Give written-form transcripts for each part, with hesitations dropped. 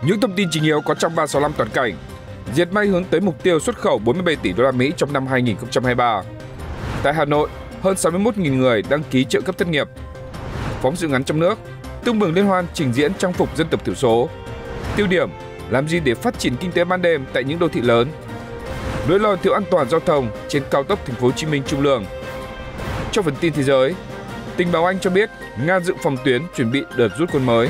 Những thông tin chính yếu có trong 365 toàn cảnh. Dệt may hướng tới mục tiêu xuất khẩu 47 tỷ đô la Mỹ trong năm 2023. Tại Hà Nội, hơn 61.000 người đăng ký trợ cấp thất nghiệp. Phóng sự ngắn trong nước, tưng bừng liên hoan trình diễn trang phục dân tộc thiểu số. Tiêu điểm, làm gì để phát triển kinh tế ban đêm tại những đô thị lớn. Nỗi lo thiếu an toàn giao thông trên cao tốc Thành phố Hồ Chí Minh Trung Lương. Trong phần tin thế giới, tình báo Anh cho biết Nga dựng phòng tuyến chuẩn bị đợt rút quân mới.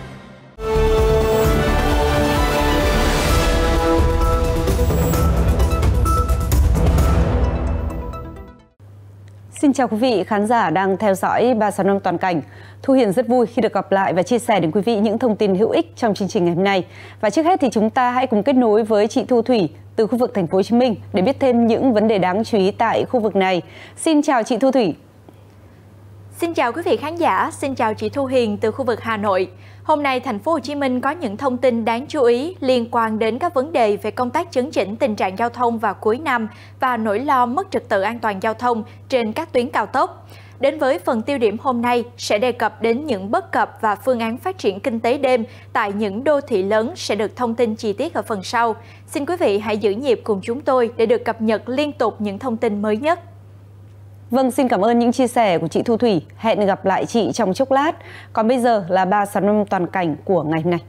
Xin chào quý vị khán giả đang theo dõi 365 toàn cảnh. Thu Hiền rất vui khi được gặp lại và chia sẻ đến quý vị những thông tin hữu ích trong chương trình ngày hôm nay. Và trước hết thì chúng ta hãy cùng kết nối với chị Thu Thủy từ khu vực Thành phố Hồ Chí Minh để biết thêm những vấn đề đáng chú ý tại khu vực này. Xin chào chị Thu Thủy. Xin chào quý vị khán giả, xin chào chị Thu Hiền từ khu vực Hà Nội. Hôm nay Thành phố Hồ Chí Minh có những thông tin đáng chú ý liên quan đến các vấn đề về công tác chấn chỉnh tình trạng giao thông vào cuối năm và nỗi lo mất trật tự an toàn giao thông trên các tuyến cao tốc. Đến với phần tiêu điểm hôm nay sẽ đề cập đến những bất cập và phương án phát triển kinh tế đêm tại những đô thị lớn sẽ được thông tin chi tiết ở phần sau. Xin quý vị hãy giữ nhịp cùng chúng tôi để được cập nhật liên tục những thông tin mới nhất. Vâng, xin cảm ơn những chia sẻ của chị Thu Thủy. Hẹn gặp lại chị trong chốc lát. Còn bây giờ là 365 toàn cảnh của ngày hôm nay.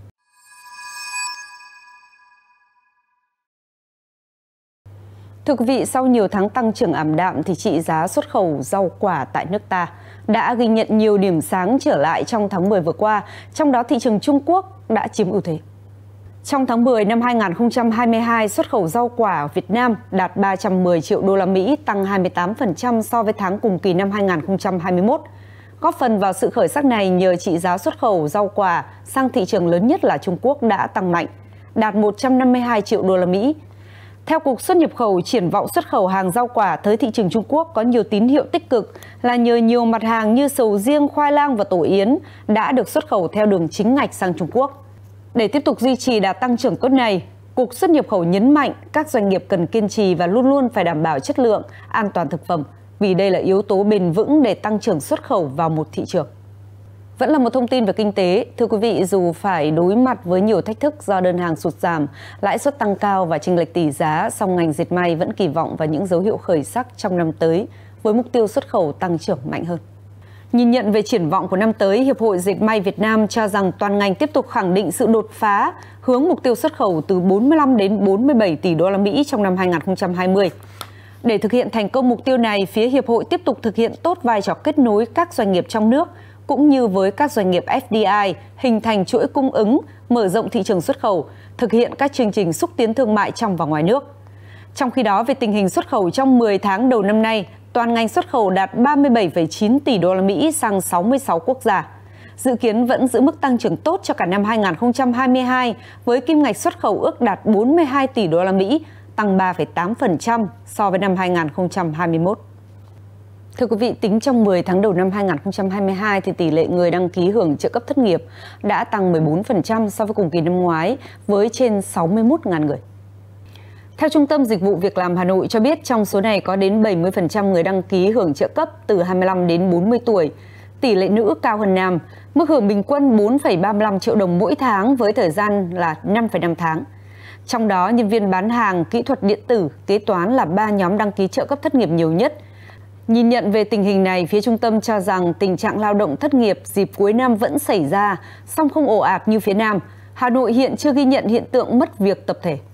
Thưa quý vị, sau nhiều tháng tăng trưởng ảm đạm thì trị giá xuất khẩu rau quả tại nước ta đã ghi nhận nhiều điểm sáng trở lại trong tháng 10 vừa qua, trong đó thị trường Trung Quốc đã chiếm ưu thế. Trong tháng 10 năm 2022, xuất khẩu rau quả Việt Nam đạt 310 triệu đô la Mỹ, tăng 28% so với tháng cùng kỳ năm 2021. Góp phần vào sự khởi sắc này nhờ trị giá xuất khẩu rau quả sang thị trường lớn nhất là Trung Quốc đã tăng mạnh, đạt 152 triệu đô la Mỹ. Theo Cục Xuất nhập khẩu, triển vọng xuất khẩu hàng rau quả tới thị trường Trung Quốc có nhiều tín hiệu tích cực là nhờ nhiều mặt hàng như sầu riêng, khoai lang và tổ yến đã được xuất khẩu theo đường chính ngạch sang Trung Quốc. Để tiếp tục duy trì đà tăng trưởng tốt này, Cục Xuất nhập khẩu nhấn mạnh các doanh nghiệp cần kiên trì và luôn luôn phải đảm bảo chất lượng, an toàn thực phẩm, vì đây là yếu tố bền vững để tăng trưởng xuất khẩu vào một thị trường. Vẫn là một thông tin về kinh tế. Thưa quý vị, dù phải đối mặt với nhiều thách thức do đơn hàng sụt giảm, lãi suất tăng cao và chênh lệch tỷ giá, song ngành dệt may vẫn kỳ vọng vào những dấu hiệu khởi sắc trong năm tới với mục tiêu xuất khẩu tăng trưởng mạnh hơn. Nhìn nhận về triển vọng của năm tới, Hiệp hội Dệt may Việt Nam cho rằng toàn ngành tiếp tục khẳng định sự đột phá, hướng mục tiêu xuất khẩu từ 45 đến 47 tỷ đô la Mỹ trong năm 2020. Để thực hiện thành công mục tiêu này, phía Hiệp hội tiếp tục thực hiện tốt vai trò kết nối các doanh nghiệp trong nước, cũng như với các doanh nghiệp FDI, hình thành chuỗi cung ứng, mở rộng thị trường xuất khẩu, thực hiện các chương trình xúc tiến thương mại trong và ngoài nước. Trong khi đó, về tình hình xuất khẩu trong 10 tháng đầu năm nay, toàn ngành xuất khẩu đạt 37,9 tỷ đô la Mỹ sang 66 quốc gia. Dự kiến vẫn giữ mức tăng trưởng tốt cho cả năm 2022 với kim ngạch xuất khẩu ước đạt 42 tỷ đô la Mỹ, tăng 3,8% so với năm 2021. Thưa quý vị, tính trong 10 tháng đầu năm 2022 thì tỷ lệ người đăng ký hưởng trợ cấp thất nghiệp đã tăng 14% so với cùng kỳ năm ngoái với trên 61.000 người. Theo Trung tâm Dịch vụ Việc làm Hà Nội cho biết, trong số này có đến 70% người đăng ký hưởng trợ cấp từ 25 đến 40 tuổi. Tỷ lệ nữ cao hơn nam, mức hưởng bình quân 4,35 triệu đồng mỗi tháng với thời gian là 5,5 tháng. Trong đó, nhân viên bán hàng, kỹ thuật điện tử, kế toán là 3 nhóm đăng ký trợ cấp thất nghiệp nhiều nhất. Nhìn nhận về tình hình này, phía trung tâm cho rằng tình trạng lao động thất nghiệp dịp cuối năm vẫn xảy ra, song không ồ ạt như phía Nam. Hà Nội hiện chưa ghi nhận hiện tượng mất việc tập thể.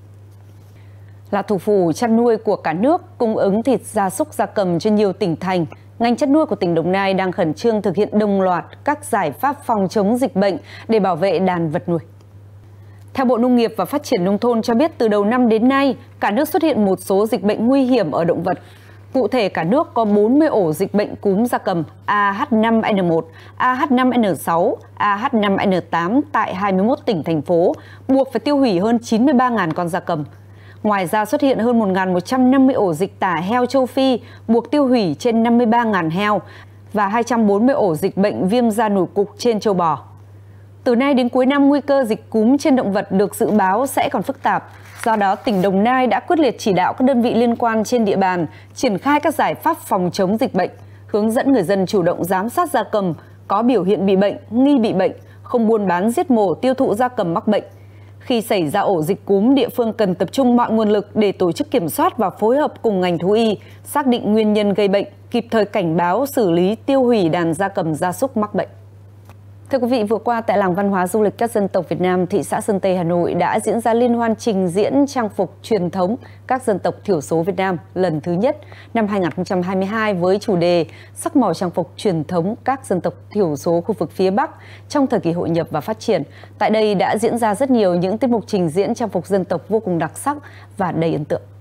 Là thủ phủ chăn nuôi của cả nước, cung ứng thịt gia súc gia cầm cho nhiều tỉnh thành, ngành chăn nuôi của tỉnh Đồng Nai đang khẩn trương thực hiện đồng loạt các giải pháp phòng chống dịch bệnh để bảo vệ đàn vật nuôi. Theo Bộ Nông nghiệp và Phát triển Nông thôn cho biết, từ đầu năm đến nay, cả nước xuất hiện một số dịch bệnh nguy hiểm ở động vật. Cụ thể, cả nước có 40 ổ dịch bệnh cúm gia cầm AH5N1, AH5N6, AH5N8 tại 21 tỉnh, thành phố, buộc phải tiêu hủy hơn 93.000 con gia cầm. Ngoài ra xuất hiện hơn 1.150 ổ dịch tả heo châu Phi, buộc tiêu hủy trên 53.000 heo và 240 ổ dịch bệnh viêm da nổi cục trên trâu bò. Từ nay đến cuối năm, nguy cơ dịch cúm trên động vật được dự báo sẽ còn phức tạp. Do đó, tỉnh Đồng Nai đã quyết liệt chỉ đạo các đơn vị liên quan trên địa bàn triển khai các giải pháp phòng chống dịch bệnh, hướng dẫn người dân chủ động giám sát gia cầm có biểu hiện bị bệnh, nghi bị bệnh, không buôn bán giết mổ tiêu thụ gia cầm mắc bệnh, Khi xảy ra ổ dịch cúm, địa phương cần tập trung mọi nguồn lực để tổ chức kiểm soát và phối hợp cùng ngành thú y, xác định nguyên nhân gây bệnh, kịp thời cảnh báo, xử lý, tiêu hủy đàn gia cầm gia súc mắc bệnh. Thưa quý vị, vừa qua tại Làng Văn hóa Du lịch các dân tộc Việt Nam, thị xã Sơn Tây, Hà Nội đã diễn ra liên hoan trình diễn trang phục truyền thống các dân tộc thiểu số Việt Nam lần thứ nhất năm 2022 với chủ đề sắc màu trang phục truyền thống các dân tộc thiểu số khu vực phía Bắc trong thời kỳ hội nhập và phát triển. Tại đây đã diễn ra rất nhiều những tiết mục trình diễn trang phục dân tộc vô cùng đặc sắc và đầy ấn tượng.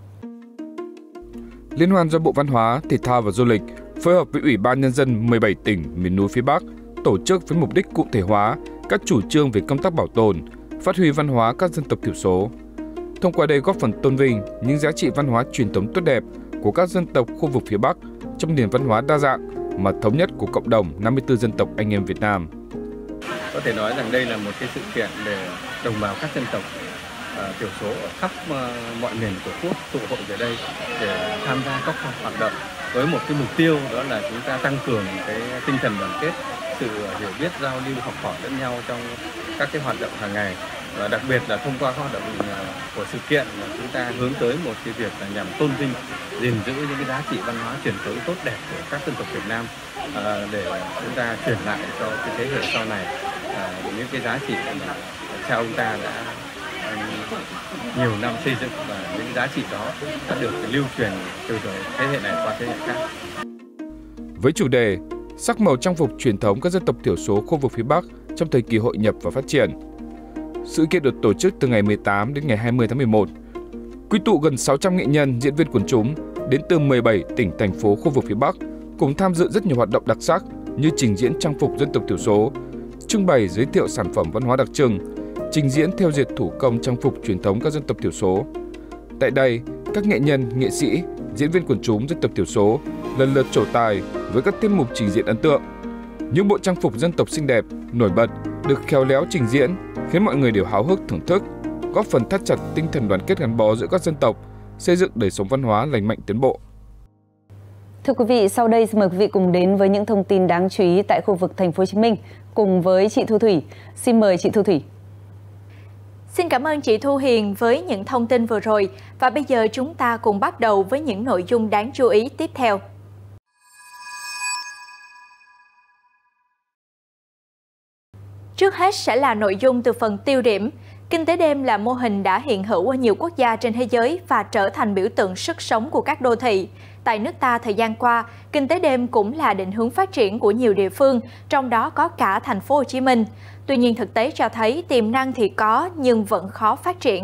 Liên hoan do Bộ Văn hóa, Thể thao và Du lịch phối hợp với Ủy ban Nhân dân 17 tỉnh miền núi phía Bắc tổ chức với mục đích cụ thể hóa các chủ trương về công tác bảo tồn, phát huy văn hóa các dân tộc thiểu số. Thông qua đây góp phần tôn vinh những giá trị văn hóa truyền thống tốt đẹp của các dân tộc khu vực phía Bắc trong nền văn hóa đa dạng mà thống nhất của cộng đồng 54 dân tộc anh em Việt Nam. Có thể nói rằng đây là một cái sự kiện để đồng bào các dân tộc thiểu số ở khắp mọi miền Tổ quốc tụ hội về đây để tham gia các hoạt động với một cái mục tiêu, đó là chúng ta tăng cường cái tinh thần đoàn kết, sự hiểu biết, giao lưu, học hỏi lẫn nhau trong các cái hoạt động hàng ngày, và đặc biệt là thông qua các hoạt động của sự kiện mà chúng ta hướng tới một cái việc là nhằm tôn vinh, gìn giữ những cái giá trị văn hóa truyền thống tốt đẹp của các dân tộc Việt Nam để chúng ta truyền lại cho cái thế hệ sau này những cái giá trị mà cha ông ta đã nhiều năm xây dựng, và những giá trị đó đã được lưu truyền từ thế hệ này qua thế hệ khác. Với chủ đề sắc màu trang phục truyền thống các dân tộc thiểu số khu vực phía Bắc trong thời kỳ hội nhập và phát triển, sự kiện được tổ chức từ ngày 18 đến ngày 20 tháng 11. Quy tụ gần 600 nghệ nhân, diễn viên quần chúng đến từ 17 tỉnh, thành phố khu vực phía Bắc cùng tham dự rất nhiều hoạt động đặc sắc như trình diễn trang phục dân tộc thiểu số, trưng bày giới thiệu sản phẩm văn hóa đặc trưng, trình diễn thêu dệt thủ công trang phục truyền thống các dân tộc thiểu số. Tại đây, các nghệ nhân, nghệ sĩ, diễn viên quần chúng dân tộc thiểu số lần lượt trổ tài với các tiết mục trình diễn ấn tượng. Những bộ trang phục dân tộc xinh đẹp, nổi bật được khéo léo trình diễn khiến mọi người đều háo hức thưởng thức, góp phần thắt chặt tinh thần đoàn kết gắn bó giữa các dân tộc, xây dựng đời sống văn hóa lành mạnh tiến bộ. Thưa quý vị, sau đây xin mời quý vị cùng đến với những thông tin đáng chú ý tại khu vực Thành phố Hồ Chí Minh cùng với chị Thu Thủy. Xin mời chị Thu Thủy. Xin cảm ơn chị Thu Hiền với những thông tin vừa rồi, và bây giờ chúng ta cùng bắt đầu với những nội dung đáng chú ý tiếp theo. Trước hết sẽ là nội dung từ phần tiêu điểm. Kinh tế đêm là mô hình đã hiện hữu ở nhiều quốc gia trên thế giới và trở thành biểu tượng sức sống của các đô thị. Tại nước ta thời gian qua, kinh tế đêm cũng là định hướng phát triển của nhiều địa phương, trong đó có cả Thành phố Hồ Chí Minh. Tuy nhiên thực tế cho thấy tiềm năng thì có nhưng vẫn khó phát triển.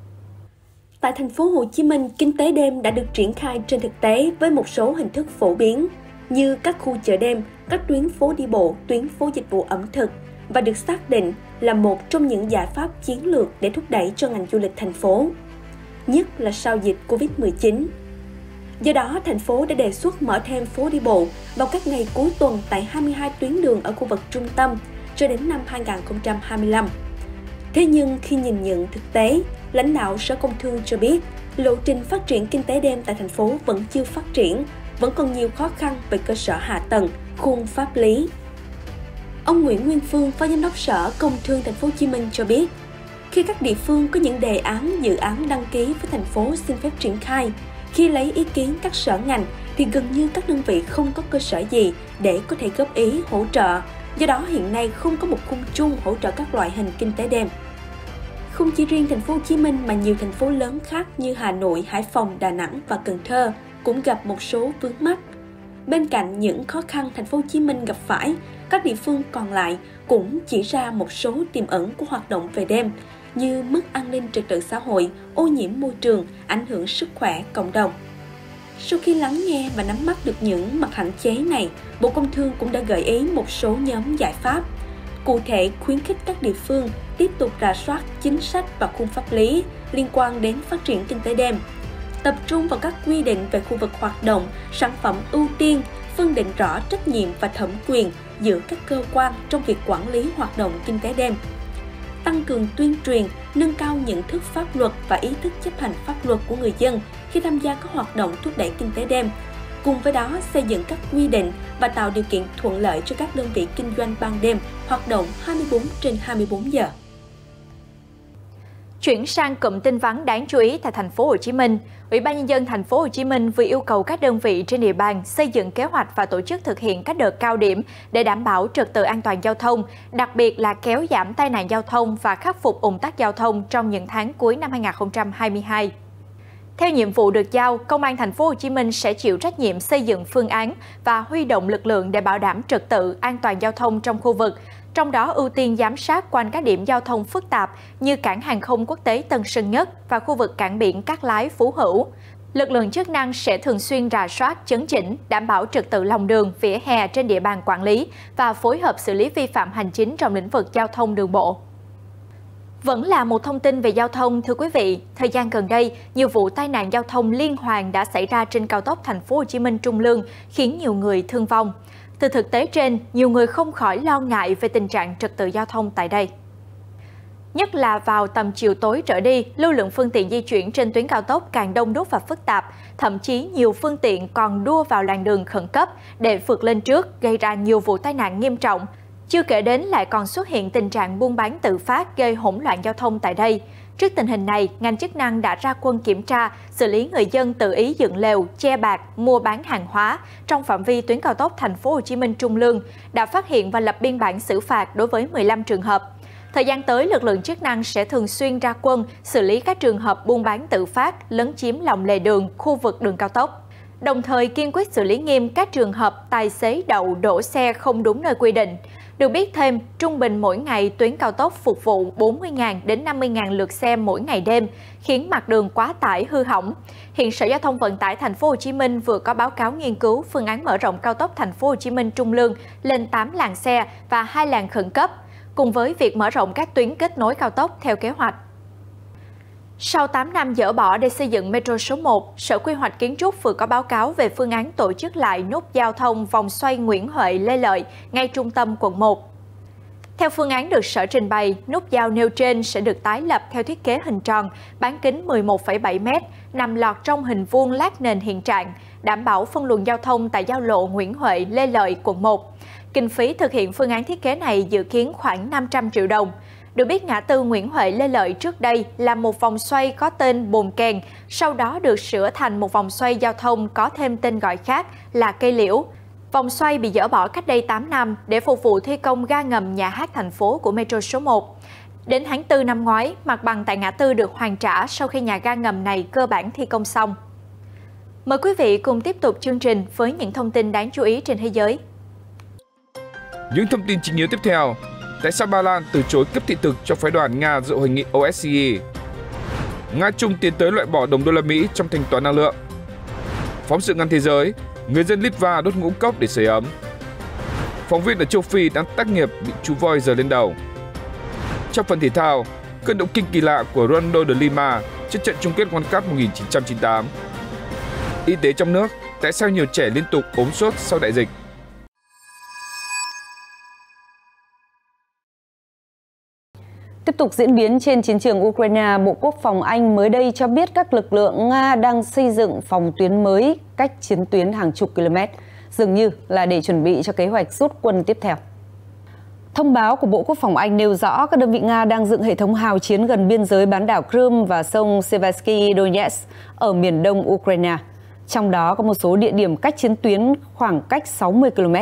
Tại Thành phố Hồ Chí Minh, kinh tế đêm đã được triển khai trên thực tế với một số hình thức phổ biến như các khu chợ đêm, các tuyến phố đi bộ, tuyến phố dịch vụ ẩm thực, và được xác định là một trong những giải pháp chiến lược để thúc đẩy cho ngành du lịch thành phố, nhất là sau dịch Covid-19. Do đó, thành phố đã đề xuất mở thêm phố đi bộ vào các ngày cuối tuần tại 22 tuyến đường ở khu vực trung tâm cho đến năm 2025. Thế nhưng khi nhìn nhận thực tế, lãnh đạo Sở Công Thương cho biết lộ trình phát triển kinh tế đêm tại thành phố vẫn chưa phát triển, vẫn còn nhiều khó khăn về cơ sở hạ tầng, khung pháp lý. Ông Nguyễn Nguyên Phương, Phó Giám đốc Sở Công Thương Thành phố Hồ Chí Minh cho biết, khi các địa phương có những đề án, dự án đăng ký với thành phố xin phép triển khai, khi lấy ý kiến các sở ngành thì gần như các đơn vị không có cơ sở gì để có thể góp ý, hỗ trợ. Do đó hiện nay không có một khung chung hỗ trợ các loại hình kinh tế đêm. Không chỉ riêng Thành phố Hồ Chí Minh mà nhiều thành phố lớn khác như Hà Nội, Hải Phòng, Đà Nẵng và Cần Thơ cũng gặp một số vướng mắc. Bên cạnh những khó khăn Thành phố Hồ Chí Minh gặp phải, các địa phương còn lại cũng chỉ ra một số tiềm ẩn của hoạt động về đêm như mất an ninh trật tự xã hội, ô nhiễm môi trường, ảnh hưởng sức khỏe cộng đồng. Sau khi lắng nghe và nắm bắt được những mặt hạn chế này, Bộ Công Thương cũng đã gợi ý một số nhóm giải pháp. Cụ thể, khuyến khích các địa phương tiếp tục rà soát chính sách và khung pháp lý liên quan đến phát triển kinh tế đêm, tập trung vào các quy định về khu vực hoạt động, sản phẩm ưu tiên, phân định rõ trách nhiệm và thẩm quyền giữa các cơ quan trong việc quản lý hoạt động kinh tế đêm, tăng cường tuyên truyền, nâng cao nhận thức pháp luật và ý thức chấp hành pháp luật của người dân khi tham gia các hoạt động thúc đẩy kinh tế đêm. Cùng với đó, xây dựng các quy định và tạo điều kiện thuận lợi cho các đơn vị kinh doanh ban đêm hoạt động 24/24 giờ. Chuyển sang cụm tin vắn đáng chú ý tại thành phố Hồ Chí Minh, Ủy ban nhân dân thành phố Hồ Chí Minh vừa yêu cầu các đơn vị trên địa bàn xây dựng kế hoạch và tổ chức thực hiện các đợt cao điểm để đảm bảo trật tự an toàn giao thông, đặc biệt là kéo giảm tai nạn giao thông và khắc phục ùn tắc giao thông trong những tháng cuối năm 2022. Theo nhiệm vụ được giao, Công an thành phố Hồ Chí Minh sẽ chịu trách nhiệm xây dựng phương án và huy động lực lượng để bảo đảm trật tự an toàn giao thông trong khu vực. Trong đó ưu tiên giám sát quanh các điểm giao thông phức tạp như cảng hàng không quốc tế Tân Sơn Nhất và khu vực cảng biển Cát Lái Phú Hữu. Lực lượng chức năng sẽ thường xuyên rà soát, chấn chỉnh, đảm bảo trật tự lòng đường, vỉa hè trên địa bàn quản lý và phối hợp xử lý vi phạm hành chính trong lĩnh vực giao thông đường bộ. Vẫn là một thông tin về giao thông, thưa quý vị. Thời gian gần đây, nhiều vụ tai nạn giao thông liên hoàn đã xảy ra trên cao tốc thành phố Hồ Chí Minh Trung Lương, khiến nhiều người thương vong. Từ thực tế trên, nhiều người không khỏi lo ngại về tình trạng trật tự giao thông tại đây. Nhất là vào tầm chiều tối trở đi, lưu lượng phương tiện di chuyển trên tuyến cao tốc càng đông đúc và phức tạp, thậm chí nhiều phương tiện còn đua vào làn đường khẩn cấp để vượt lên trước, gây ra nhiều vụ tai nạn nghiêm trọng. Chưa kể đến lại còn xuất hiện tình trạng buôn bán tự phát gây hỗn loạn giao thông tại đây. Trước tình hình này, ngành chức năng đã ra quân kiểm tra, xử lý người dân tự ý dựng lều, che bạt, mua bán hàng hóa trong phạm vi tuyến cao tốc thành phố Hồ Chí Minh Trung Lương, đã phát hiện và lập biên bản xử phạt đối với 15 trường hợp. Thời gian tới, lực lượng chức năng sẽ thường xuyên ra quân xử lý các trường hợp buôn bán tự phát, lấn chiếm lòng lề đường, khu vực đường cao tốc. Đồng thời kiên quyết xử lý nghiêm các trường hợp tài xế đậu đổ xe không đúng nơi quy định. Được biết thêm, trung bình mỗi ngày tuyến cao tốc phục vụ 40.000 đến 50.000 lượt xe mỗi ngày đêm, khiến mặt đường quá tải hư hỏng. Hiện Sở Giao thông Vận tải thành phố Hồ Chí Minh vừa có báo cáo nghiên cứu phương án mở rộng cao tốc thành phố Hồ Chí Minh Trung Lương lên 8 làn xe và 2 làn khẩn cấp, cùng với việc mở rộng các tuyến kết nối cao tốc theo kế hoạch. Sau 8 năm dỡ bỏ để xây dựng Metro số 1, Sở Quy hoạch Kiến trúc vừa có báo cáo về phương án tổ chức lại nút giao thông vòng xoay Nguyễn Huệ Lê Lợi ngay trung tâm quận 1. Theo phương án được Sở trình bày, nút giao nêu trên sẽ được tái lập theo thiết kế hình tròn, bán kính 11,7 m, nằm lọt trong hình vuông lát nền hiện trạng, đảm bảo phân luồng giao thông tại giao lộ Nguyễn Huệ Lê Lợi quận 1. Kinh phí thực hiện phương án thiết kế này dự kiến khoảng 500 triệu đồng. Được biết, ngã tư Nguyễn Huệ Lê Lợi trước đây là một vòng xoay có tên Bồn Kèn, sau đó được sửa thành một vòng xoay giao thông có thêm tên gọi khác là Cây Liễu. Vòng xoay bị dỡ bỏ cách đây 8 năm để phục vụ thi công ga ngầm nhà hát thành phố của Metro số 1. Đến tháng 4 năm ngoái, mặt bằng tại ngã tư được hoàn trả sau khi nhà ga ngầm này cơ bản thi công xong. Mời quý vị cùng tiếp tục chương trình với những thông tin đáng chú ý trên thế giới. Những thông tin chính yếu tiếp theo. Tại sao Ba Lan từ chối cấp thị thực cho phái đoàn Nga dự hội nghị OSCE? Nga Trung tiến tới loại bỏ đồng đô la Mỹ trong thanh toán năng lượng. Phóng sự ngắn thế giới, người dân Litva đốt ngũ cốc để sưởi ấm. Phóng viên ở châu Phi đang tác nghiệp bị chú voi giở lên đầu. Trong phần thể thao, cơn động kinh kỳ lạ của Ronaldo de Lima trước trận chung kết World Cup 1998. Y tế trong nước, tại sao nhiều trẻ liên tục ốm sốt sau đại dịch? Tiếp tục diễn biến trên chiến trường Ukraine, Bộ Quốc phòng Anh mới đây cho biết các lực lượng Nga đang xây dựng phòng tuyến mới cách chiến tuyến hàng chục km, dường như là để chuẩn bị cho kế hoạch rút quân tiếp theo. Thông báo của Bộ Quốc phòng Anh nêu rõ các đơn vị Nga đang dựng hệ thống hào chiến gần biên giới bán đảo Crimea và sông Seversky Donetsk ở miền đông Ukraine. Trong đó có một số địa điểm cách chiến tuyến khoảng cách 60 km.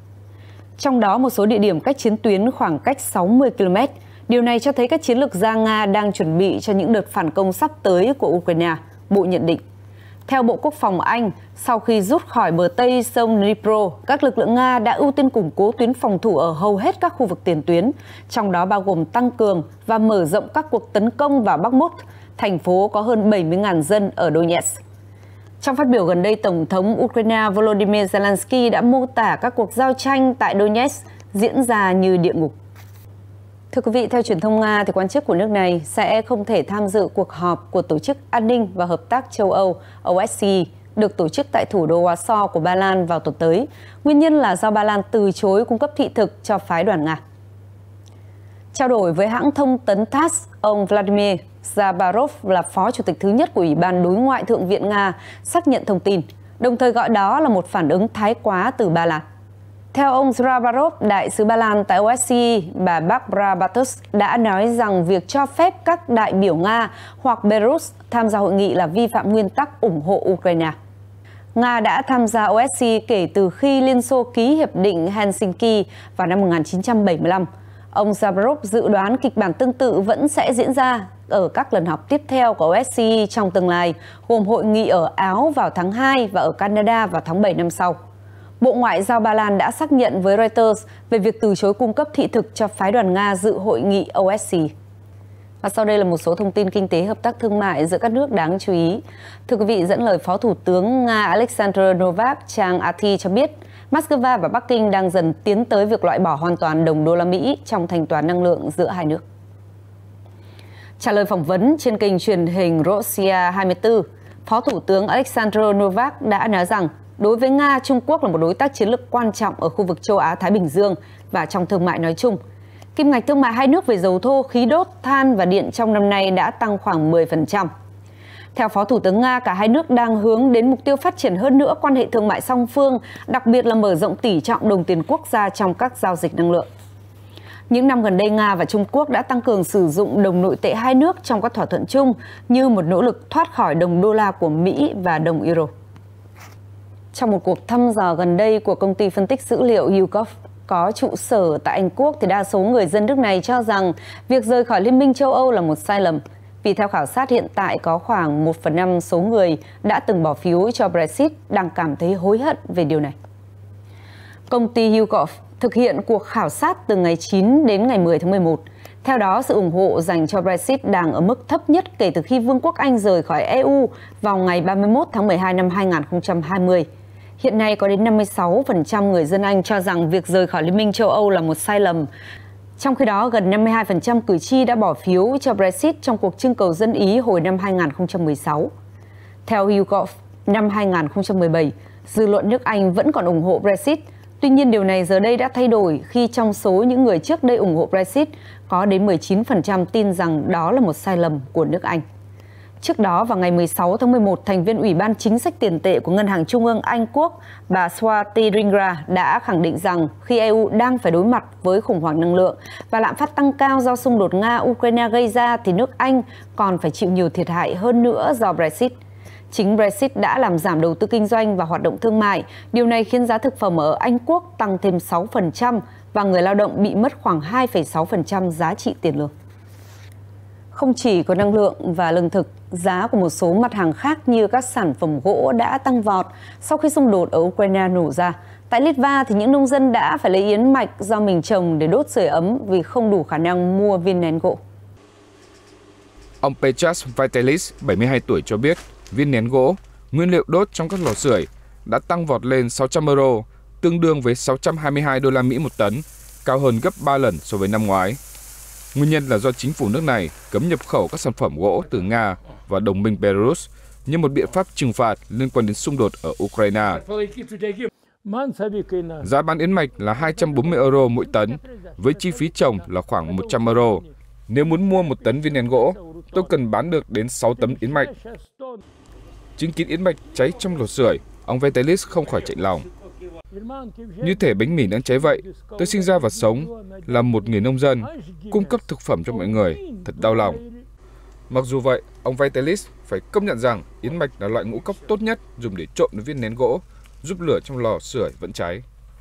Điều này cho thấy các chiến lược gia Nga đang chuẩn bị cho những đợt phản công sắp tới của Ukraine, Bộ nhận định. Theo Bộ Quốc phòng Anh, sau khi rút khỏi bờ Tây sông Dnipro, các lực lượng Nga đã ưu tiên củng cố tuyến phòng thủ ở hầu hết các khu vực tiền tuyến, trong đó bao gồm tăng cường và mở rộng các cuộc tấn công vào Bakhmut, thành phố có hơn 70.000 dân ở Donetsk. Trong phát biểu gần đây, Tổng thống Ukraine Volodymyr Zelensky đã mô tả các cuộc giao tranh tại Donetsk diễn ra như địa ngục. Thưa quý vị, theo truyền thông Nga, thì quan chức của nước này sẽ không thể tham dự cuộc họp của Tổ chức An ninh và Hợp tác châu Âu OSCE được tổ chức tại thủ đô Warsaw của Ba Lan vào tuần tới. Nguyên nhân là do Ba Lan từ chối cung cấp thị thực cho phái đoàn Nga. Trao đổi với hãng thông tấn TASS, ông Vladimir Zabarov là phó chủ tịch thứ nhất của Ủy ban Đối ngoại Thượng viện Nga xác nhận thông tin, đồng thời gọi đó là một phản ứng thái quá từ Ba Lan. Theo ông Zrabarov, đại sứ Ba Lan tại OSCE, bà Barbara Bartos đã nói rằng việc cho phép các đại biểu Nga hoặc Belarus tham gia hội nghị là vi phạm nguyên tắc ủng hộ Ukraine. Nga đã tham gia OSCE kể từ khi Liên Xô ký Hiệp định Helsinki vào năm 1975. Ông Zrabarov dự đoán kịch bản tương tự vẫn sẽ diễn ra ở các lần họp tiếp theo của OSCE trong tương lai, gồm hội nghị ở Áo vào tháng 2 và ở Canada vào tháng 7 năm sau. Bộ Ngoại giao Ba Lan đã xác nhận với Reuters về việc từ chối cung cấp thị thực cho phái đoàn Nga dự hội nghị OSCE. Và sau đây là một số thông tin kinh tế hợp tác thương mại giữa các nước đáng chú ý. Thưa quý vị, dẫn lời Phó Thủ tướng Nga Alexander Novak, trang RT cho biết, Moscow và Bắc Kinh đang dần tiến tới việc loại bỏ hoàn toàn đồng đô la Mỹ trong thanh toán năng lượng giữa hai nước. Trả lời phỏng vấn trên kênh truyền hình Russia 24, Phó Thủ tướng Alexander Novak đã nói rằng đối với Nga, Trung Quốc là một đối tác chiến lược quan trọng ở khu vực châu Á-Thái Bình Dương và trong thương mại nói chung. Kim ngạch thương mại hai nước về dầu thô, khí đốt, than và điện trong năm nay đã tăng khoảng 10%. Theo Phó Thủ tướng Nga, cả hai nước đang hướng đến mục tiêu phát triển hơn nữa quan hệ thương mại song phương, đặc biệt là mở rộng tỷ trọng đồng tiền quốc gia trong các giao dịch năng lượng. Những năm gần đây, Nga và Trung Quốc đã tăng cường sử dụng đồng nội tệ hai nước trong các thỏa thuận chung như một nỗ lực thoát khỏi đồng đô la của Mỹ và đồng euro. Trong một cuộc thăm dò gần đây của công ty phân tích dữ liệu YouGov có trụ sở tại Anh Quốc, thì đa số người dân nước này cho rằng việc rời khỏi Liên minh châu Âu là một sai lầm. Vì theo khảo sát hiện tại, có khoảng 1/5 số người đã từng bỏ phiếu cho Brexit đang cảm thấy hối hận về điều này. Công ty YouGov thực hiện cuộc khảo sát từ ngày 9 đến ngày 10 tháng 11. Theo đó, sự ủng hộ dành cho Brexit đang ở mức thấp nhất kể từ khi Vương quốc Anh rời khỏi EU vào ngày 31 tháng 12 năm 2020. Hiện nay có đến 56% người dân Anh cho rằng việc rời khỏi Liên minh châu Âu là một sai lầm. Trong khi đó, gần 52% cử tri đã bỏ phiếu cho Brexit trong cuộc trưng cầu dân Ý hồi năm 2016. Theo YouGov, năm 2017, dư luận nước Anh vẫn còn ủng hộ Brexit. Tuy nhiên, điều này giờ đây đã thay đổi khi trong số những người trước đây ủng hộ Brexit, có đến 19% tin rằng đó là một sai lầm của nước Anh. Trước đó, vào ngày 16 tháng 11, thành viên Ủy ban Chính sách Tiền tệ của Ngân hàng Trung ương Anh Quốc, bà Swati Ringra đã khẳng định rằng khi EU đang phải đối mặt với khủng hoảng năng lượng và lạm phát tăng cao do xung đột Nga-Ukraine gây ra, thì nước Anh còn phải chịu nhiều thiệt hại hơn nữa do Brexit. Chính Brexit đã làm giảm đầu tư kinh doanh và hoạt động thương mại. Điều này khiến giá thực phẩm ở Anh Quốc tăng thêm 6% và người lao động bị mất khoảng 2,6% giá trị tiền lương. Không chỉ có năng lượng và lương thực, giá của một số mặt hàng khác như các sản phẩm gỗ đã tăng vọt sau khi xung đột ở Ukraine nổ ra. Tại Litva thì những nông dân đã phải lấy yến mạch do mình trồng để đốt sưởi ấm vì không đủ khả năng mua viên nén gỗ. Ông Petras Vitalis, 72 tuổi cho biết viên nén gỗ, nguyên liệu đốt trong các lò sưởi đã tăng vọt lên 600 euro, tương đương với 622 đô la Mỹ một tấn, cao hơn gấp 3 lần so với năm ngoái. Nguyên nhân là do chính phủ nước này cấm nhập khẩu các sản phẩm gỗ từ Nga và đồng minh Belarus như một biện pháp trừng phạt liên quan đến xung đột ở Ukraine. Giá bán yến mạch là 240 euro mỗi tấn, với chi phí trồng là khoảng 100 euro. Nếu muốn mua một tấn viên nén gỗ, tôi cần bán được đến 6 tấm yến mạch. Chứng kiến yến mạch cháy trong lò sưởi, ông Vitalis không khỏi chạnh lòng. Như thể bánh mì đang cháy vậy, tôi sinh ra và sống là một người nông dân, cung cấp thực phẩm cho mọi người, thật đau lòng. Mặc dù vậy, ông Vitalis phải công nhận rằng yến mạch là loại ngũ cốc tốt nhất dùng để trộn với viên nén gỗ, giúp lửa trong lò sưởi vẫn cháy.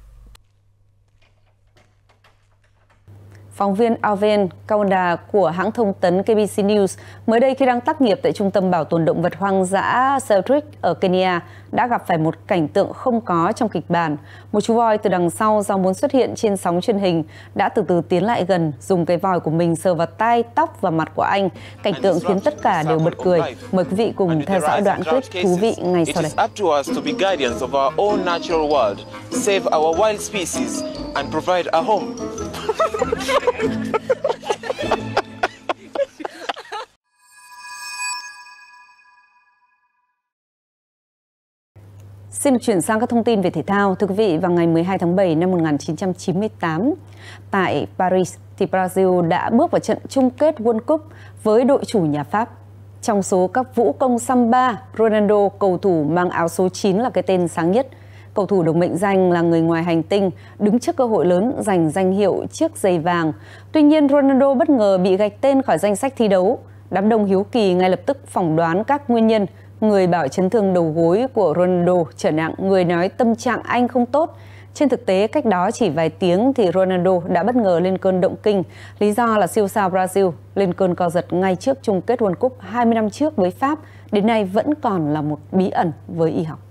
Phóng viên Alvin Kaunda của hãng thông tấn KBC News mới đây khi đang tác nghiệp tại Trung tâm Bảo tồn Động vật hoang dã Seltrik ở Kenya đã gặp phải một cảnh tượng không có trong kịch bản. Một chú voi từ đằng sau do muốn xuất hiện trên sóng truyền hình đã từ từ tiến lại gần, dùng cái vòi của mình sờ vào tai, tóc và mặt của anh. Cảnh tượng khiến tất cả đều bật cười. Mời quý vị cùng theo dõi đoạn clip thú vị ngay sau đây. Xin chuyển sang các thông tin về thể thao. Thưa quý vị, vào ngày 12 tháng 7 năm 1998, tại Paris, thì Brazil đã bước vào trận chung kết World Cup với đội chủ nhà Pháp. Trong số các vũ công samba, Ronaldo, cầu thủ mang áo số 9 là cái tên sáng nhất. Cầu thủ được mệnh danh là người ngoài hành tinh, đứng trước cơ hội lớn giành danh hiệu chiếc giày vàng. Tuy nhiên, Ronaldo bất ngờ bị gạch tên khỏi danh sách thi đấu. Đám đông hiếu kỳ ngay lập tức phỏng đoán các nguyên nhân. Người bảo chấn thương đầu gối của Ronaldo trở nặng, người nói tâm trạng anh không tốt. Trên thực tế, cách đó chỉ vài tiếng thì Ronaldo đã bất ngờ lên cơn động kinh. Lý do là siêu sao Brazil lên cơn co giật ngay trước chung kết World Cup 20 năm trước với Pháp, đến nay vẫn còn là một bí ẩn với y học.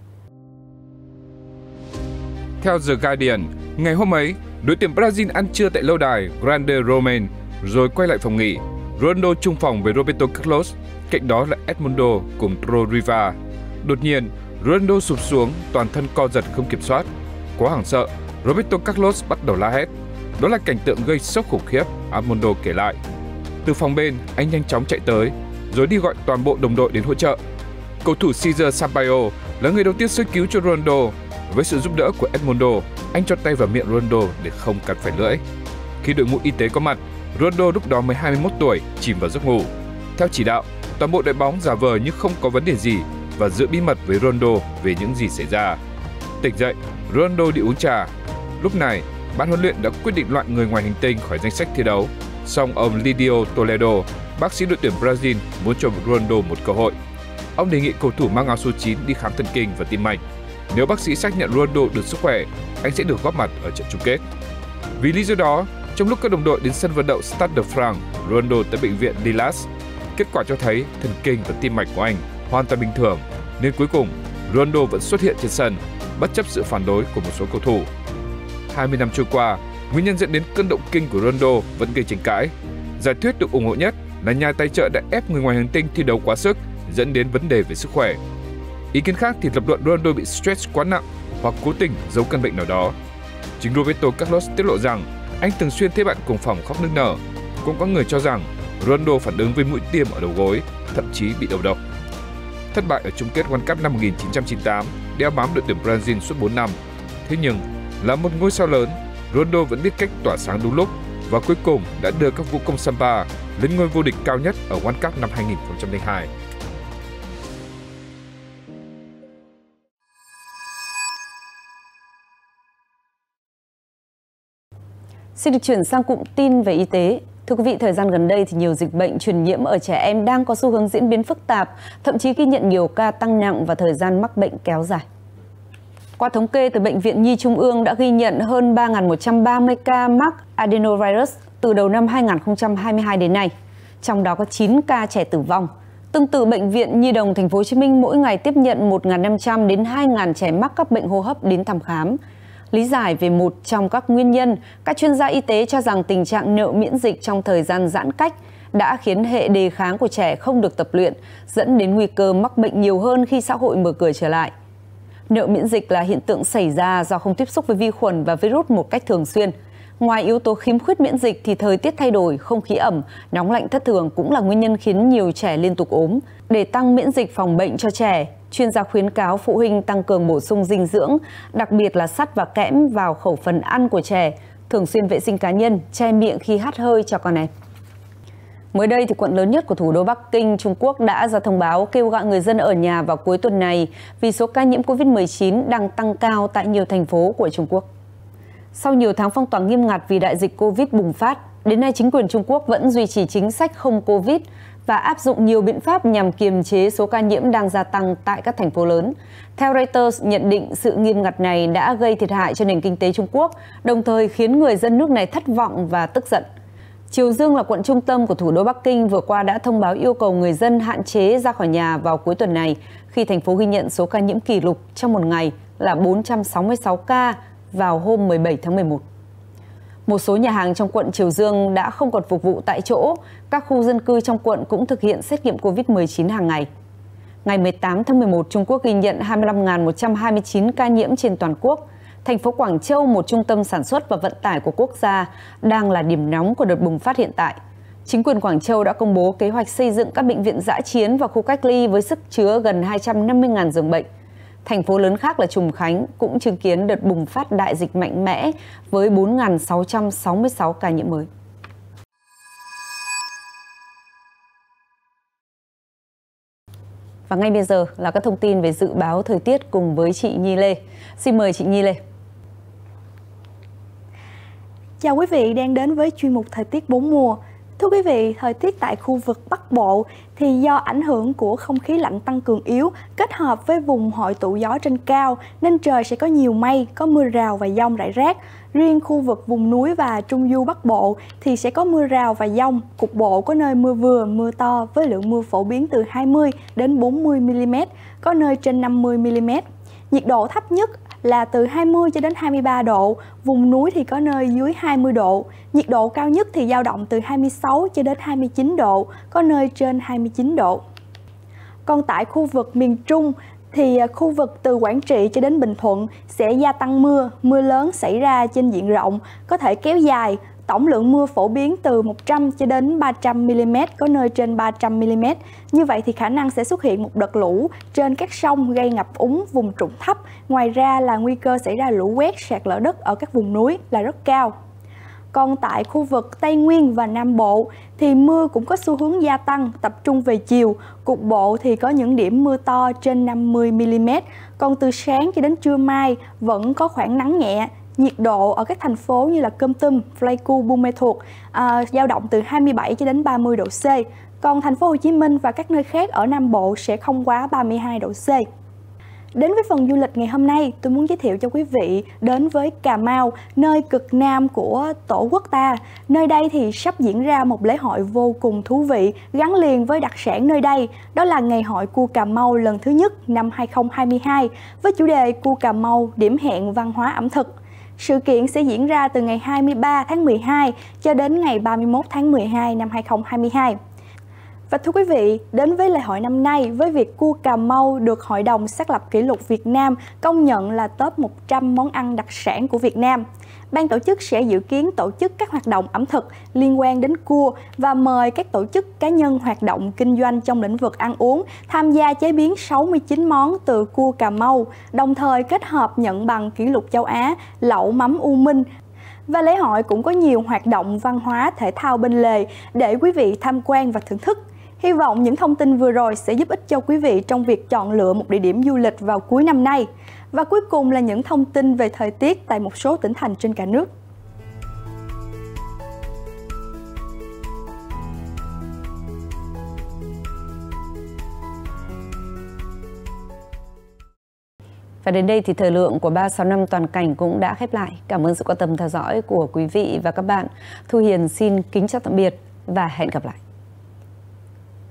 Theo The Guardian, ngày hôm ấy, đội tuyển Brazil ăn trưa tại lâu đài Grande Romain rồi quay lại phòng nghỉ. Ronaldo chung phòng với Roberto Carlos, cạnh đó là Edmundo cùng Rodrigo. Đột nhiên, Ronaldo sụp xuống, toàn thân co giật không kiểm soát. Quá hoảng sợ, Roberto Carlos bắt đầu la hét. Đó là cảnh tượng gây sốc khủng khiếp, Edmundo kể lại. Từ phòng bên, anh nhanh chóng chạy tới, rồi đi gọi toàn bộ đồng đội đến hỗ trợ. Cầu thủ Cesar Sampaio là người đầu tiên sơ cứu cho Ronaldo. Với sự giúp đỡ của Edmundo, anh cho tay vào miệng Ronaldo để không cắn phải lưỡi. Khi đội ngũ y tế có mặt, Ronaldo lúc đó mới 21 tuổi, chìm vào giấc ngủ. Theo chỉ đạo, toàn bộ đội bóng giả vờ như không có vấn đề gì và giữ bí mật với Ronaldo về những gì xảy ra. Tỉnh dậy, Ronaldo đi uống trà. Lúc này, ban huấn luyện đã quyết định loại người ngoài hành tinh khỏi danh sách thi đấu. Song ông Lidio Toledo, bác sĩ đội tuyển Brazil, muốn cho Ronaldo một cơ hội. Ông đề nghị cầu thủ mang áo số 9 đi khám thần kinh và tim mạch. Nếu bác sĩ xác nhận Ronaldo được sức khỏe, anh sẽ được góp mặt ở trận chung kết. Vì lý do đó, trong lúc các đồng đội đến sân vận động Stade de France, Ronaldo tới bệnh viện Lillas. Kết quả cho thấy thần kinh và tim mạch của anh hoàn toàn bình thường, nên cuối cùng Ronaldo vẫn xuất hiện trên sân, bất chấp sự phản đối của một số cầu thủ. 20 năm trôi qua, nguyên nhân dẫn đến cơn động kinh của Ronaldo vẫn gây tranh cãi. Giả thuyết được ủng hộ nhất là nhà tài trợ đã ép người ngoài hành tinh thi đấu quá sức, dẫn đến vấn đề về sức khỏe. Ý kiến khác thì lập luận Ronaldo bị stress quá nặng hoặc cố tình giấu căn bệnh nào đó. Chính Roberto Carlos tiết lộ rằng anh thường xuyên thấy bạn cùng phòng khóc nức nở. Cũng có người cho rằng Ronaldo phản ứng với mũi tiêm ở đầu gối, thậm chí bị đầu độc. Thất bại ở chung kết World Cup năm 1998 đeo bám đội tuyển Brazil suốt 4 năm. Thế nhưng, là một ngôi sao lớn, Ronaldo vẫn biết cách tỏa sáng đúng lúc và cuối cùng đã đưa các vũ công Samba lên ngôi vô địch cao nhất ở World Cup năm 2002. Xin được chuyển sang cụm tin về y tế. Thưa quý vị, thời gian gần đây thì nhiều dịch bệnh truyền nhiễm ở trẻ em đang có xu hướng diễn biến phức tạp, thậm chí ghi nhận nhiều ca tăng nặng và thời gian mắc bệnh kéo dài. Qua thống kê từ Bệnh viện Nhi Trung ương đã ghi nhận hơn 3.130 ca mắc adenovirus từ đầu năm 2022 đến nay, trong đó có 9 ca trẻ tử vong. Tương tự, Bệnh viện Nhi đồng Thành phố Hồ Chí Minh mỗi ngày tiếp nhận 1.500 đến 2.000 trẻ mắc các bệnh hô hấp đến thăm khám. Lý giải về một trong các nguyên nhân, các chuyên gia y tế cho rằng tình trạng nợ miễn dịch trong thời gian giãn cách đã khiến hệ đề kháng của trẻ không được tập luyện, dẫn đến nguy cơ mắc bệnh nhiều hơn khi xã hội mở cửa trở lại. Nợ miễn dịch là hiện tượng xảy ra do không tiếp xúc với vi khuẩn và virus một cách thường xuyên. Ngoài yếu tố khiếm khuyết miễn dịch thì thời tiết thay đổi, không khí ẩm, nóng lạnh thất thường cũng là nguyên nhân khiến nhiều trẻ liên tục ốm. Để tăng miễn dịch phòng bệnh cho trẻ, chuyên gia khuyến cáo phụ huynh tăng cường bổ sung dinh dưỡng, đặc biệt là sắt và kẽm vào khẩu phần ăn của trẻ, thường xuyên vệ sinh cá nhân, che miệng khi hắt hơi cho con em. Mới đây thì quận lớn nhất của thủ đô Bắc Kinh, Trung Quốc đã ra thông báo kêu gọi người dân ở nhà vào cuối tuần này vì số ca nhiễm Covid-19 đang tăng cao tại nhiều thành phố của Trung Quốc. Sau nhiều tháng phong tỏa nghiêm ngặt vì đại dịch Covid bùng phát, đến nay chính quyền Trung Quốc vẫn duy trì chính sách không Covid và áp dụng nhiều biện pháp nhằm kiềm chế số ca nhiễm đang gia tăng tại các thành phố lớn. Theo Reuters nhận định, sự nghiêm ngặt này đã gây thiệt hại cho nền kinh tế Trung Quốc, đồng thời khiến người dân nước này thất vọng và tức giận. Triều Dương là quận trung tâm của thủ đô Bắc Kinh vừa qua đã thông báo yêu cầu người dân hạn chế ra khỏi nhà vào cuối tuần này khi thành phố ghi nhận số ca nhiễm kỷ lục trong một ngày là 466 ca vào hôm 17 tháng 11. Một số nhà hàng trong quận Triều Dương đã không còn phục vụ tại chỗ, các khu dân cư trong quận cũng thực hiện xét nghiệm Covid-19 hàng ngày. Ngày 18 tháng 11, Trung Quốc ghi nhận 25.129 ca nhiễm trên toàn quốc. Thành phố Quảng Châu, một trung tâm sản xuất và vận tải của quốc gia, đang là điểm nóng của đợt bùng phát hiện tại. Chính quyền Quảng Châu đã công bố kế hoạch xây dựng các bệnh viện dã chiến và khu cách ly với sức chứa gần 250.000 giường bệnh. Thành phố lớn khác là Trùng Khánh cũng chứng kiến đợt bùng phát đại dịch mạnh mẽ với 4.666 ca nhiễm mới. Và ngay bây giờ là các thông tin về dự báo thời tiết cùng với chị Nhi Lê. Xin mời chị Nhi Lê. Chào quý vị đang đến với chuyên mục Thời tiết 4 mùa. Thưa quý vị, thời tiết tại khu vực Bắc Bộ thì do ảnh hưởng của không khí lạnh tăng cường yếu kết hợp với vùng hội tụ gió trên cao nên trời sẽ có nhiều mây, có mưa rào và dông rải rác. Riêng khu vực vùng núi và Trung Du Bắc Bộ thì sẽ có mưa rào và dông, cục bộ có nơi mưa vừa, mưa to với lượng mưa phổ biến từ 20 đến 40 mm, có nơi trên 50 mm. Nhiệt độ thấp nhất là từ 20 cho đến 23 độ, vùng núi thì có nơi dưới 20 độ. Nhiệt độ cao nhất thì dao động từ 26 cho đến 29 độ, có nơi trên 29 độ. Còn tại khu vực miền Trung thì khu vực từ Quảng Trị cho đến Bình Thuận sẽ gia tăng mưa lớn xảy ra trên diện rộng, có thể kéo dài. Tổng lượng mưa phổ biến từ 100 cho đến 300 mm, có nơi trên 300 mm. Như vậy thì khả năng sẽ xuất hiện một đợt lũ trên các sông gây ngập úng vùng trũng thấp. Ngoài ra là nguy cơ xảy ra lũ quét, sạt lở đất ở các vùng núi là rất cao. Còn tại khu vực Tây Nguyên và Nam Bộ thì mưa cũng có xu hướng gia tăng, tập trung về chiều. Cục bộ thì có những điểm mưa to trên 50 mm. Còn từ sáng cho đến trưa mai vẫn có khoảng nắng nhẹ. Nhiệt độ ở các thành phố như là Kon Tum, Pleiku, Buôn Ma Thuột dao động từ 27 cho đến 30 độ C. Còn thành phố Hồ Chí Minh và các nơi khác ở Nam Bộ sẽ không quá 32 độ C. Đến với phần du lịch ngày hôm nay, tôi muốn giới thiệu cho quý vị đến với Cà Mau, nơi cực nam của Tổ quốc ta. Nơi đây thì sắp diễn ra một lễ hội vô cùng thú vị gắn liền với đặc sản nơi đây. Đó là Ngày hội cua Cà Mau lần thứ nhất năm 2022 với chủ đề Cua Cà Mau điểm hẹn văn hóa ẩm thực. Sự kiện sẽ diễn ra từ ngày 23 tháng 12 cho đến ngày 31 tháng 12 năm 2022. Và thưa quý vị, đến với lễ hội năm nay với việc cua Cà Mau được Hội đồng xác lập kỷ lục Việt Nam công nhận là top 100 món ăn đặc sản của Việt Nam. Ban tổ chức sẽ dự kiến tổ chức các hoạt động ẩm thực liên quan đến cua và mời các tổ chức cá nhân hoạt động kinh doanh trong lĩnh vực ăn uống tham gia chế biến 69 món từ cua Cà Mau, đồng thời kết hợp nhận bằng kỷ lục châu Á lẩu mắm U Minh. Và lễ hội cũng có nhiều hoạt động văn hóa thể thao bên lề để quý vị tham quan và thưởng thức. Hy vọng những thông tin vừa rồi sẽ giúp ích cho quý vị trong việc chọn lựa một địa điểm du lịch vào cuối năm nay. Và cuối cùng là những thông tin về thời tiết tại một số tỉnh thành trên cả nước. Và đến đây thì thời lượng của 365 toàn cảnh cũng đã khép lại. Cảm ơn sự quan tâm theo dõi của quý vị và các bạn. Thu Hiền xin kính chào tạm biệt và hẹn gặp lại.